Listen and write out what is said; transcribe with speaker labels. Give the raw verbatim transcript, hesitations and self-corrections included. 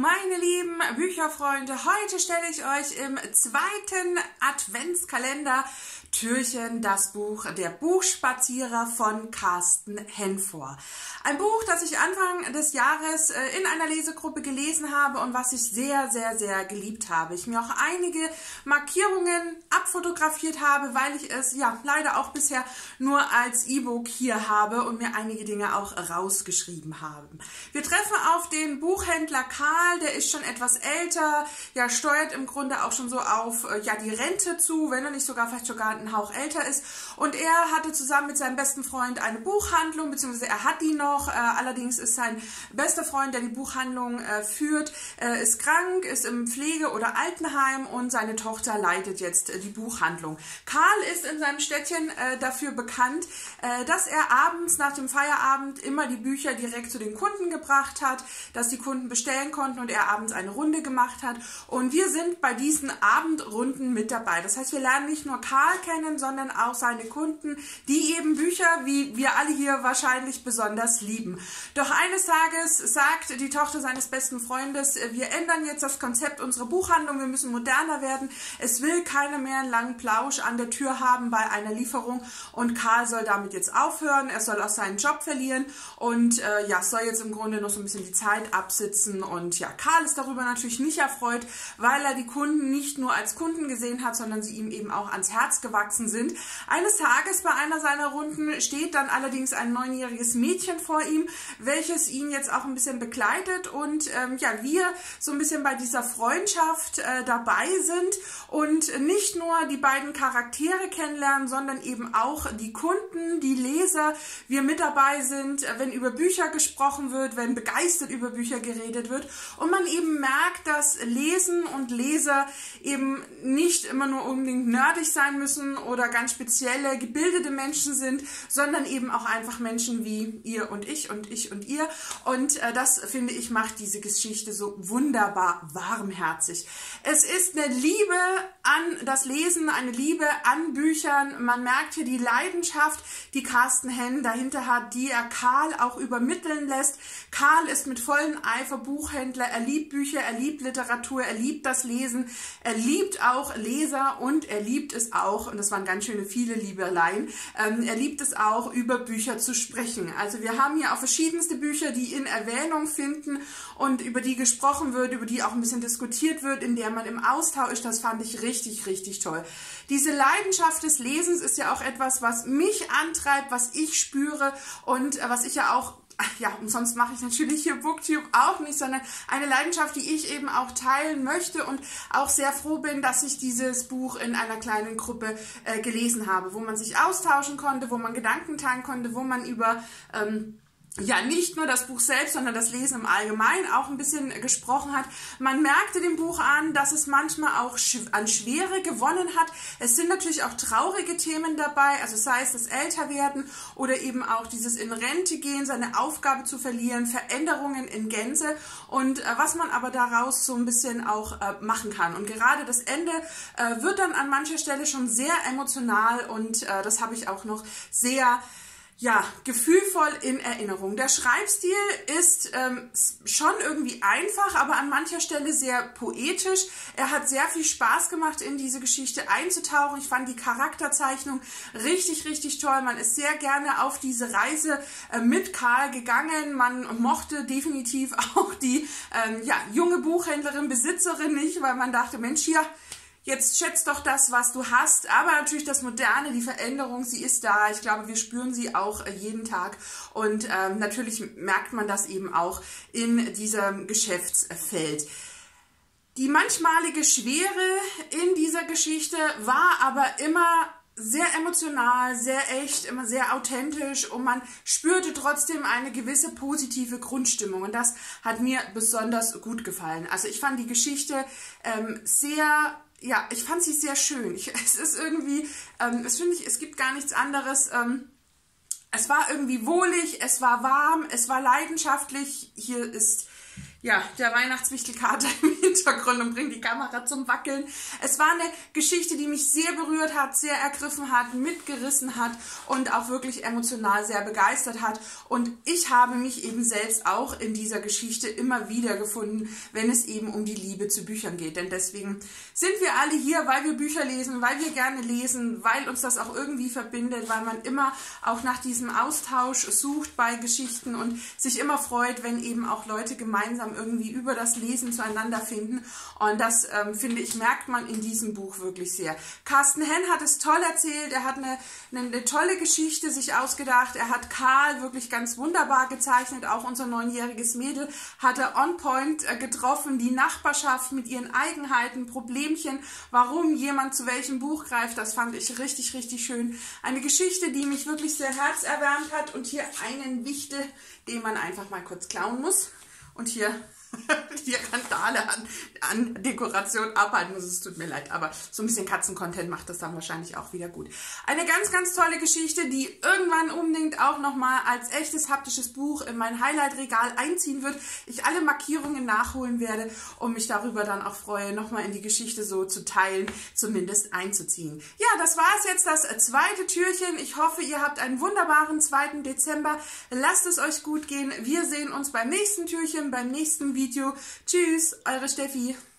Speaker 1: Meine lieben Bücherfreunde, heute stelle ich euch im zweiten Adventskalender Türchen das Buch Der Buchspazierer von Carsten Henn vor. Ein Buch, das ich Anfang des Jahres in einer Lesegruppe gelesen habe und was ich sehr, sehr, sehr geliebt habe. Ich mir auch einige Markierungen abfotografiert habe, weil ich es ja leider auch bisher nur als E-Book hier habe und mir einige Dinge auch rausgeschrieben habe. Wir treffen auf den Buchhändler Karl, der ist schon etwas älter, ja, steuert im Grunde auch schon so auf ja, die Rente zu, wenn er nicht sogar vielleicht sogar ein Hauch älter ist. Und er hatte zusammen mit seinem besten Freund eine Buchhandlung, beziehungsweise er hat die noch. Äh, allerdings ist sein bester Freund, der die Buchhandlung äh, führt, äh, ist krank, ist im Pflege- oder Altenheim und seine Tochter leitet jetzt äh, die Buchhandlung. Karl ist in seinem Städtchen äh, dafür bekannt, äh, dass er abends nach dem Feierabend immer die Bücher direkt zu den Kunden gebracht hat, dass die Kunden bestellen konnten und er abends eine Runde gemacht hat. Und wir sind bei diesen Abendrunden mit dabei. Das heißt, wir lernen nicht nur Karl kennen, sondern auch seine Kunden, die eben Bücher, wie wir alle hier wahrscheinlich besonders lieben. Doch eines Tages sagt die Tochter seines besten Freundes, wir ändern jetzt das Konzept unserer Buchhandlung, wir müssen moderner werden. Es will keiner mehr einen langen Plausch an der Tür haben bei einer Lieferung und Karl soll damit jetzt aufhören, er soll auch seinen Job verlieren und äh, ja, soll jetzt im Grunde noch so ein bisschen die Zeit absitzen und ja, Karl ist darüber natürlich nicht erfreut, weil er die Kunden nicht nur als Kunden gesehen hat, sondern sie ihm eben auch ans Herz gewachsen sind. Eines Tages bei einer seiner Runden steht dann allerdings ein neunjähriges Mädchen vor ihm, welches ihn jetzt auch ein bisschen begleitet und ähm, ja, wir so ein bisschen bei dieser Freundschaft äh, dabei sind und nicht nur die beiden Charaktere kennenlernen, sondern eben auch die Kunden, die Leser, wir mit dabei sind, wenn über Bücher gesprochen wird, wenn begeistert über Bücher geredet wird und man eben merkt, dass Lesen und Leser eben nicht immer nur unbedingt nerdig sein müssen oder ganz spezielle gebildete Menschen sind, sondern eben auch einfach Menschen wie ihr und ich und ich und ihr und äh, das finde ich macht diese Geschichte so wunderbar warmherzig. Es ist eine Liebe an das Lesen, eine Liebe an Büchern, man merkt hier die Leidenschaft, die Carsten Henn dahinter hat, die er Karl auch übermitteln lässt. Karl ist mit vollem Eifer Buchhändler, er liebt Bücher, er liebt Literatur, er liebt das Lesen, er liebt auch Leser und er liebt es auch, und das waren ganz schöne viele Liebeleien, ähm, er liebt es auch, über Bücher zu sprechen. Also wir haben hier auch verschiedenste Bücher, die in Erwähnung finden und über die gesprochen wird, über die auch ein bisschen diskutiert wird, in der man im Austausch ist. Das fand ich richtig, richtig toll. Diese Leidenschaft des Lesens ist ja auch etwas, was mich antreibt, was ich spüre und äh, was ich ja auch ja, umsonst mache ich natürlich hier Booktube auch nicht, sondern eine Leidenschaft, die ich eben auch teilen möchte und auch sehr froh bin, dass ich dieses Buch in einer kleinen Gruppe äh, gelesen habe, wo man sich austauschen konnte, wo man Gedanken teilen konnte, wo man über ähm, ja, nicht nur das Buch selbst, sondern das Lesen im Allgemeinen auch ein bisschen gesprochen hat. Man merkte dem Buch an, dass es manchmal auch an Schwere gewonnen hat. Es sind natürlich auch traurige Themen dabei, also sei es das Älterwerden oder eben auch dieses in Rente gehen, seine Aufgabe zu verlieren, Veränderungen in Gänze und äh, was man aber daraus so ein bisschen auch äh, machen kann. Und gerade das Ende äh, wird dann an mancher Stelle schon sehr emotional und äh, das habe ich auch noch sehr ja, gefühlvoll in Erinnerung. Der Schreibstil ist ähm, schon irgendwie einfach, aber an mancher Stelle sehr poetisch. Er hat sehr viel Spaß gemacht, in diese Geschichte einzutauchen. Ich fand die Charakterzeichnung richtig, richtig toll. Man ist sehr gerne auf diese Reise äh, mit Karl gegangen. Man mochte definitiv auch die ähm, ja, junge Buchhändlerin, Besitzerin nicht, weil man dachte, Mensch, hier, jetzt schätzt doch das, was du hast, aber natürlich das Moderne, die Veränderung, sie ist da. Ich glaube, wir spüren sie auch jeden Tag und ähm, natürlich merkt man das eben auch in diesem Geschäftsfeld. Die manchmalige Schwere in dieser Geschichte war aber immer sehr emotional, sehr echt, immer sehr authentisch und man spürte trotzdem eine gewisse positive Grundstimmung und das hat mir besonders gut gefallen. Also ich fand die Geschichte ähm, sehr Ja, ich fand sie sehr schön. Ich, es ist irgendwie, ähm, es finde ich, es gibt gar nichts anderes. Ähm, es war irgendwie wohlig, es war warm, es war leidenschaftlich. Hier ist ja, der Weihnachtswichtelkater im Hintergrund und bringt die Kamera zum Wackeln. Es war eine Geschichte, die mich sehr berührt hat, sehr ergriffen hat, mitgerissen hat und auch wirklich emotional sehr begeistert hat. Und ich habe mich eben selbst auch in dieser Geschichte immer wieder gefunden, wenn es eben um die Liebe zu Büchern geht. Denn deswegen sind wir alle hier, weil wir Bücher lesen, weil wir gerne lesen, weil uns das auch irgendwie verbindet, weil man immer auch nach diesem Austausch sucht bei Geschichten und sich immer freut, wenn eben auch Leute gemeinsam irgendwie über das Lesen zueinander finden. Und das, ähm, finde ich, merkt man in diesem Buch wirklich sehr. Carsten Henn hat es toll erzählt, er hat eine, eine, eine tolle Geschichte sich ausgedacht, er hat Karl wirklich ganz wunderbar gezeichnet, auch unser neunjähriges Mädel hat er on point äh, getroffen, die Nachbarschaft mit ihren Eigenheiten, Problemchen, warum jemand zu welchem Buch greift, das fand ich richtig, richtig schön. Eine Geschichte, die mich wirklich sehr herzerwärmt hat und hier einen Wichtel, den man einfach mal kurz klauen muss. Und hier die Randale an, an Dekoration abhalten muss. Es tut mir leid, aber so ein bisschen Katzencontent macht das dann wahrscheinlich auch wieder gut. Eine ganz, ganz tolle Geschichte, die irgendwann unbedingt auch nochmal als echtes haptisches Buch in mein Highlight-Regal einziehen wird. Ich alle Markierungen nachholen werde und mich darüber dann auch freue, nochmal in die Geschichte so zu teilen, zumindest einzuziehen. Ja, das war es jetzt, das zweite Türchen. Ich hoffe, ihr habt einen wunderbaren zweiten Dezember. Lasst es euch gut gehen. Wir sehen uns beim nächsten Türchen, beim nächsten Video. Tschüss, eure Steffi.